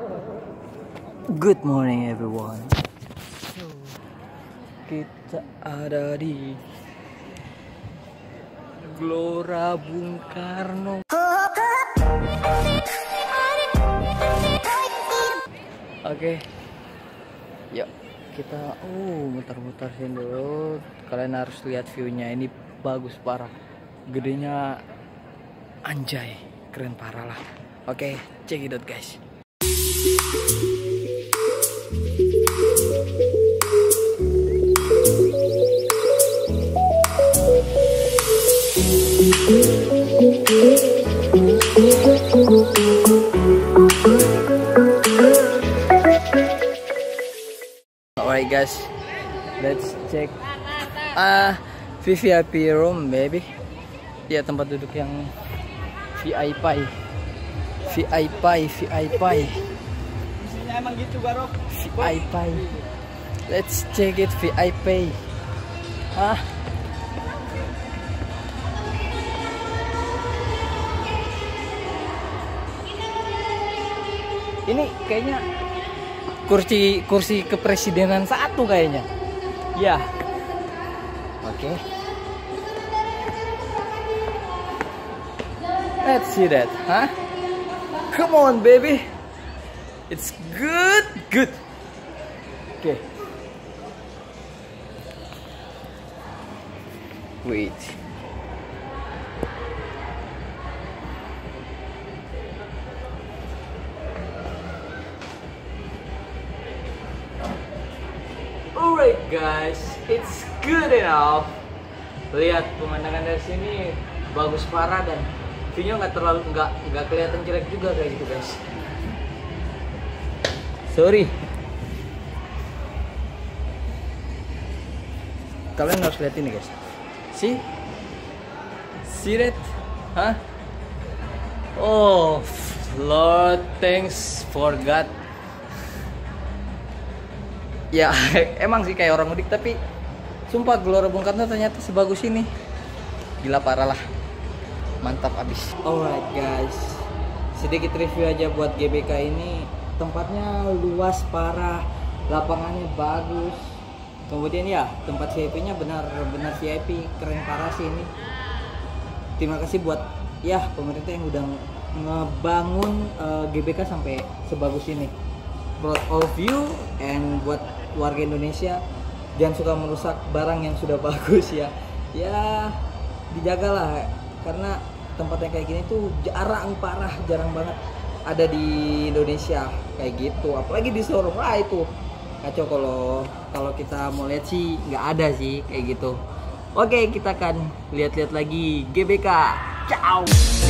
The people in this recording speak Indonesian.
Good morning everyone. So, kita ada di Gelora Bung Karno. Oke. Yuk kita muter-muter sini dulu. Kalian harus lihat view-nya, ini bagus parah. Gedenya anjay, keren parah lah. Oke, check it out guys. Alright guys, let's check VIP room baby. Ya, tempat duduk yang VIP. Emang gitu Barok. VIP. Let's check it VIP. Ini kayaknya kursi kepresidenan satu kayaknya. Ya. Oke. Let's see that, Come on, baby. It's good. Okay. Wait. Alright guys, it's good enough. Lihat pemandangan dari sini bagus parah dan view-nya nggak kelihatan jelek juga kayak gitu guys. Sorry. Kalian harus lihat ini guys. See that? Oh Lord, thanks for God. Ya emang sih kayak orang mudik, tapi sumpah Gelora Bung Karno ternyata sebagus ini. Gila parah lah. Mantap abis. Alright guys, sedikit review aja buat GBK ini. Tempatnya luas parah, lapangannya bagus. Kemudian ya tempat VIP-nya benar-benar VIP, keren parah sih ini. Terima kasih buat ya pemerintah yang udah ngebangun GBK sampai sebagus ini. Buat all of you and buat warga Indonesia, jangan suka merusak barang yang sudah bagus ya. Ya dijagalah, karena tempat yang kayak gini tuh jarang banget ada di Indonesia kayak gitu, apalagi di Solo. Itu kacau kalau kita mau lihat sih nggak ada sih kayak gitu. Oke, kita akan lihat-lihat lagi GBK. Ciao.